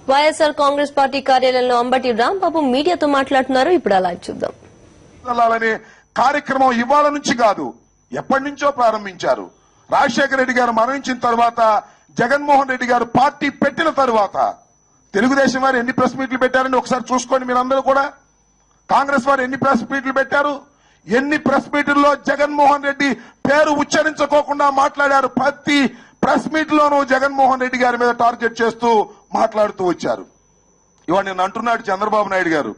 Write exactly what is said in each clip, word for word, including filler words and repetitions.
YSR Congress party కార్యాలయంలో అంబటి రాంబాబు మీడియాతో మాట్లాడుతున్నారు. ఇప్పుడు అలా చూద్దాం. కార్యక్రమం ఇవాళ నుంచి కాదు, ఎప్పటి నుంచో ప్రారంభించారు. రాజశేఖర రెడ్డి గారు మరణించిన తర్వాత, జగన్మోహన్ రెడ్డి గారు పార్టీ పెట్టిన తర్వాత తెలుగుదేశం వారు ఎన్ని ప్రెస్ మీట్లు పెట్టారని ఒకసారి చూసుకోండి మీరందరూ కూడా. కాంగ్రెస్ వారు ఎన్ని ప్రెస్ మీట్లు పెట్టారు, ఎన్ని ప్రెస్ మీట్లలో జగన్మోహన్ రెడ్డి పేరు ఉచ్చరించుకోకుండా మాట్లాడారు. ప్రతి ప్రెస్ మీట్ లోనూ జగన్మోహన్ రెడ్డి గారి మీద టార్గెట్ చేస్తూ మాట్లాడుతూ వచ్చారు. ఇవాళ నేను అంటున్నాడు చంద్రబాబు నాయుడు గారు,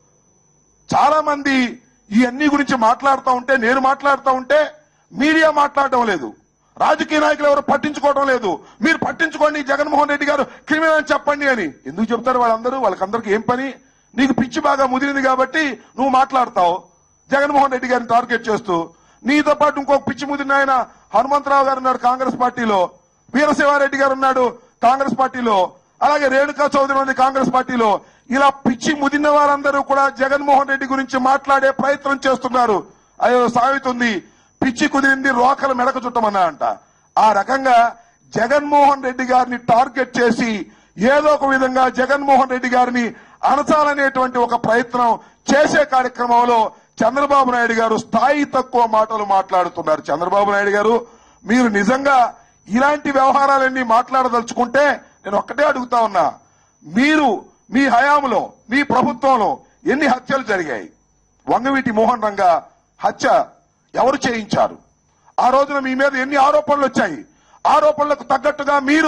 చాలా మంది ఈ అన్ని గురించి మాట్లాడుతూ ఉంటే, నేను మాట్లాడుతూ ఉంటే మీడియా మాట్లాడటం లేదు, రాజకీయ నాయకులు ఎవరు పట్టించుకోవడం లేదు. మీరు పట్టించుకోండి, జగన్మోహన్ రెడ్డి గారు క్రిమినల్ అని చెప్పండి అని ఎందుకు చెప్తారు వాళ్ళందరూ? వాళ్ళకందరికీ ఏం పని? నీకు పిచ్చి బాగా ముదిరింది కాబట్టి నువ్వు మాట్లాడతావు జగన్మోహన్ రెడ్డి గారిని టార్గెట్ చేస్తూ. నీతో పాటు ఇంకొక పిచ్చి ముదిరిన ఆయన హనుమంతరావు గారు ఉన్నాడు కాంగ్రెస్ పార్టీలో, వీరశివారెడ్డి గారు ఉన్నాడు కాంగ్రెస్ పార్టీలో, అలాగే రేణుకా చౌదరి ఉంది కాంగ్రెస్ పార్టీలో. ఇలా పిచ్చి ముదిరిన వారందరూ కూడా జగన్మోహన్ రెడ్డి గురించి మాట్లాడే ప్రయత్నం చేస్తున్నారు. అయ్యో సాగుతుంది, పిచ్చి కుదిరింది రోకల మెడక చుట్టమన్నా అంట. ఆ రకంగా జగన్మోహన్ రెడ్డి గారిని టార్గెట్ చేసి ఏదో ఒక విధంగా జగన్మోహన్ రెడ్డి గారిని అణచాలనేటువంటి ఒక ప్రయత్నం చేసే కార్యక్రమంలో చంద్రబాబు నాయుడు గారు స్థాయి తక్కువ మాటలు మాట్లాడుతున్నారు. చంద్రబాబు నాయుడు గారు, మీరు నిజంగా ఇలాంటి వ్యవహారాలన్నీ మాట్లాడదలుచుకుంటే నేను ఒక్కటే అడుగుతా ఉన్నా, మీరు మీ హయాంలో మీ ప్రభుత్వంలో ఎన్ని హత్యలు జరిగాయి? వంగవీటి మోహన్ రంగా హత్య ఎవరు చేయించారు? ఆ రోజున మీ మీద ఎన్ని ఆరోపణలు వచ్చాయి? ఆరోపణలకు తగ్గట్టుగా మీరు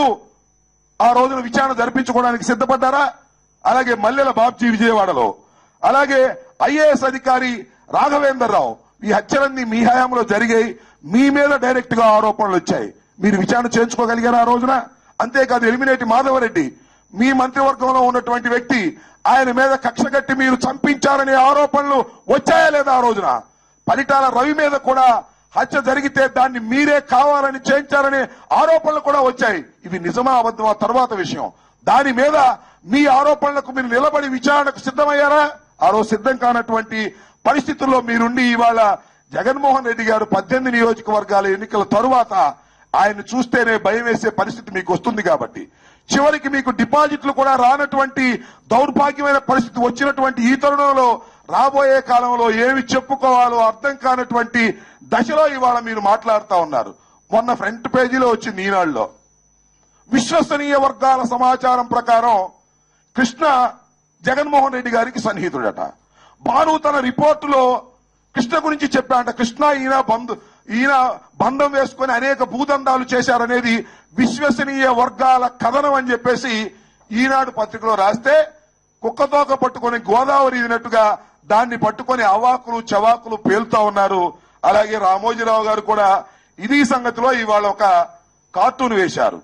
ఆ రోజున విచారణ జరిపించుకోవడానికి సిద్ధపడ్డారా? అలాగే మల్లెల బాబ్జీ విజయవాడలో, అలాగే ఐఏఎస్ అధికారి రాఘవేందర్ రావు, ఈ హత్యలన్నీ మీ హయాంలో జరిగాయి. మీ మీద డైరెక్ట్ గా ఆరోపణలు వచ్చాయి. మీరు విచారణ చేయించుకోగలిగారు ఆ రోజున? అంతేకాదు ఎలిమినేటి మాధవరెడ్డి మీ మంత్రివర్గంలో ఉన్నటువంటి వ్యక్తి, ఆయన మీద కక్ష కట్టి మీరు చంపించారనే ఆరోపణలు వచ్చాయా లేదా ఆ రోజున? పరిటాల రవి మీద కూడా హత్య జరిగితే దాన్ని మీరే కావాలని చేయించారనే ఆరోపణలు కూడా వచ్చాయి. ఇవి నిజమా అబద్ధమా తర్వాత విషయం. దాని మీద మీ ఆరోపణలకు మీరు నిలబడి విచారణకు సిద్ధమయ్యారా? ఆ రోజు సిద్ధం కానటువంటి పరిస్థితుల్లో మీరుండి ఇవాళ జగన్మోహన్ రెడ్డి గారు పద్దెనిమిది నియోజకవర్గాల ఎన్నికల తరువాత ఆయన చూస్తేనే భయం వేసే పరిస్థితి మీకు వస్తుంది. కాబట్టి చివరికి మీకు డిపాజిట్లు కూడా రానటువంటి దౌర్భాగ్యమైన పరిస్థితి వచ్చినటువంటి ఈ తరుణంలో రాబోయే కాలంలో ఏమి చెప్పుకోవాలో అర్థం కానటువంటి దశలో ఇవాళ మీరు మాట్లాడుతూ ఉన్నారు. మొన్న ఫ్రంట్ పేజీలో వచ్చింది ఈనాడులో, విశ్వసనీయ వర్గాల సమాచారం ప్రకారం కృష్ణ జగన్మోహన్ రెడ్డి గారికి సన్నిహితుడట. భాను తన రిపోర్టులో కృష్ణ గురించి చెప్పాట. కృష్ణ ఈయన బంధు ఈయన బంధం వేసుకుని అనేక భూదందాలు చేశారనేది విశ్వసనీయ వర్గాల కథనం అని చెప్పేసి ఈనాడు పత్రికలో రాస్తే, కుక్కతోక పట్టుకొని గోదావరి ఇదినట్టుగా దాన్ని పట్టుకొని అవాకులు చవాకులు పేలుతా ఉన్నారు. అలాగే రామోజీరావు గారు కూడా ఇది సంగతిలో ఇవాళ ఒక కార్టూన్ వేశారు.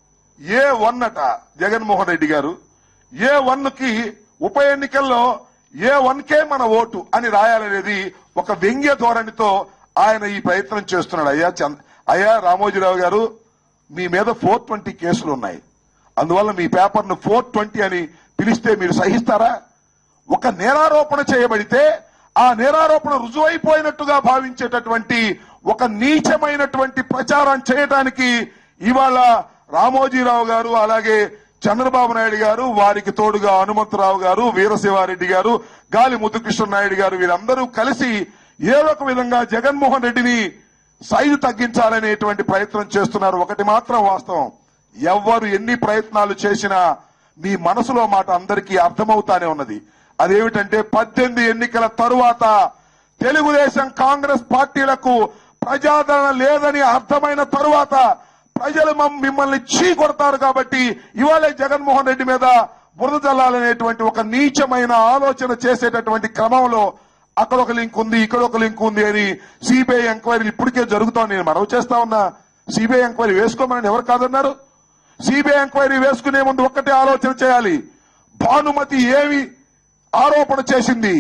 ఏ వన్ అట జగన్మోహన్ రెడ్డి గారు, ఏ వన్ కి ఉప ఎన్నికల్లో ఏ వన్ కే మన ఓటు అని రాయాలనేది ఒక వ్యంగ్య ధోరణితో ఆయన ఈ ప్రయత్నం చేస్తున్నాడు. అయ్యా అయ్యా రామోజీరావు గారు, మీ మీద ఫోర్ ట్వంటీ కేసులు ఉన్నాయి, అందువల్ల మీ పేపర్ను ఫోర్ ట్వంటీ అని పిలిస్తే మీరు సహిస్తారా? ఒక నేరారోపణ చేయబడితే ఆ నేరారోపణ రుజువైపోయినట్టుగా భావించేటటువంటి ఒక నీచమైనటువంటి ప్రచారం చేయడానికి ఇవాళ రామోజీరావు గారు, అలాగే చంద్రబాబు నాయుడు గారు, వారికి తోడుగా హనుమంతరావు గారు, వీరశివారెడ్డి గారు, గాలి ముద్దుకృష్ణ నాయుడు గారు, వీరందరూ కలిసి ఏదో ఒక విధంగా జగన్మోహన్ రెడ్డిని సైజు తగ్గించాలనేటువంటి ప్రయత్నం చేస్తున్నారు. ఒకటి మాత్రం వాస్తవం, ఎవ్వరు ఎన్ని ప్రయత్నాలు చేసినా మీ మనసులో మాట అందరికీ అర్థమవుతానే ఉన్నది. అదేమిటంటే పద్దెనిమిది ఎన్నికల తరువాత తెలుగుదేశం కాంగ్రెస్ పార్టీలకు ప్రజాదరణ లేదని అర్థమైన తరువాత ప్రజలు మిమ్మల్ని చీ కొడతారు. కాబట్టి ఇవాళే జగన్మోహన్ రెడ్డి మీద బురద జల్లాలనేటువంటి ఒక నీచమైన ఆలోచన చేసేటటువంటి క్రమంలో అక్కడ ఒక లింక్ ఉంది, ఇక్కడ ఒక లింక్ ఉంది అని సిబిఐ ఎంక్వైరీలు ఇప్పటికే జరుగుతాం. నేను మనవి చేస్తా ఉన్నా, సిబిఐ ఎంక్వైరీ వేసుకోమని ఎవరు కాదన్నారు? సిబిఐ ఎంక్వైరీ వేసుకునే ముందు ఒక్కటే ఆలోచన చేయాలి, భానుమతి ఏమి ఆరోపణ చేసింది?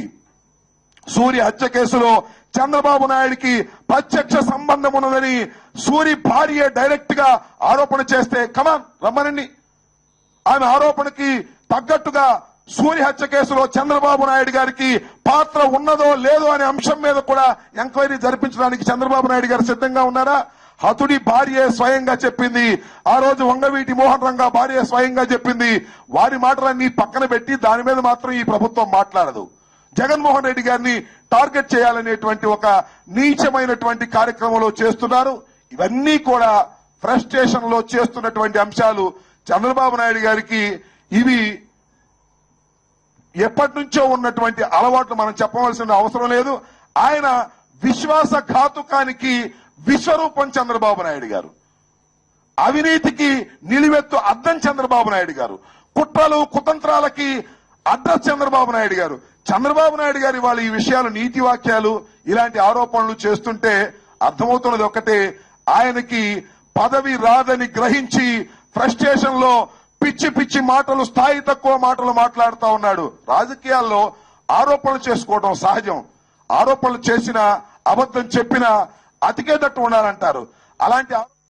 సూర్య హత్య కేసులో చంద్రబాబు నాయుడికి ప్రత్యక్ష సంబంధం ఉన్నదని సూరి భార్య డైరెక్ట్ గా ఆరోపణ చేస్తే కమాన్ రమ్మనండి. ఆమె ఆరోపణకి తగ్గట్టుగా సూర్య హత్య కేసులో చంద్రబాబు నాయుడు గారికి పాత్ర ఉన్నదో లేదో అనే అంశం మీద కూడా ఎంక్వైరీ జరిపించడానికి చంద్రబాబు నాయుడు గారు సిద్ధంగా ఉన్నారా? హతుడి భార్య స్వయంగా చెప్పింది. ఆ రోజు వంగవీటి మోహన్ రంగా భార్య స్వయంగా చెప్పింది. వారి మాటలన్నీ పక్కన పెట్టి దాని మీద మాత్రం ఈ ప్రభుత్వం మాట్లాడదు. జగన్మోహన్ రెడ్డి గారిని టార్గెట్ చేయాలనేటువంటి ఒక నీచమైనటువంటి కార్యక్రమంలో చేస్తున్నారు. ఇవన్నీ కూడా ఫ్రస్ట్రేషన్ లో చేస్తున్నటువంటి అంశాలు. చంద్రబాబు నాయుడు గారికి ఇవి ఎప్పటి నుంచో ఉన్నటువంటి అలవాట్లు మనం చెప్పవలసిన అవసరం లేదు. ఆయన విశ్వాసఘాతుకానికి విశ్వరూపం చంద్రబాబు నాయుడు గారు, అవినీతికి నిలువెత్తు అద్దం చంద్రబాబు నాయుడు గారు, కుట్రలు కుతంత్రాలకి అడ్రస్ చంద్రబాబు నాయుడు గారు. చంద్రబాబు నాయుడు గారి వాళ్ళు ఈ విషయాలు నీతి వాక్యాలు ఇలాంటి ఆరోపణలు చేస్తుంటే అర్థమవుతున్నది ఒకటే, ఆయనకి పదవి రాదని గ్రహించి ఫ్రస్ట్రేషన్ లో పిచ్చి పిచ్చి మాటలు, స్థాయి తక్కువ మాటలు మాట్లాడుతూ ఉన్నాడు. రాజకీయాల్లో ఆరోపణలు చేసుకోవడం సహజం. ఆరోపణలు చేసిన అబద్ధం చెప్పినా అతికేటట్టు ఉండాలంటారు. అలాంటి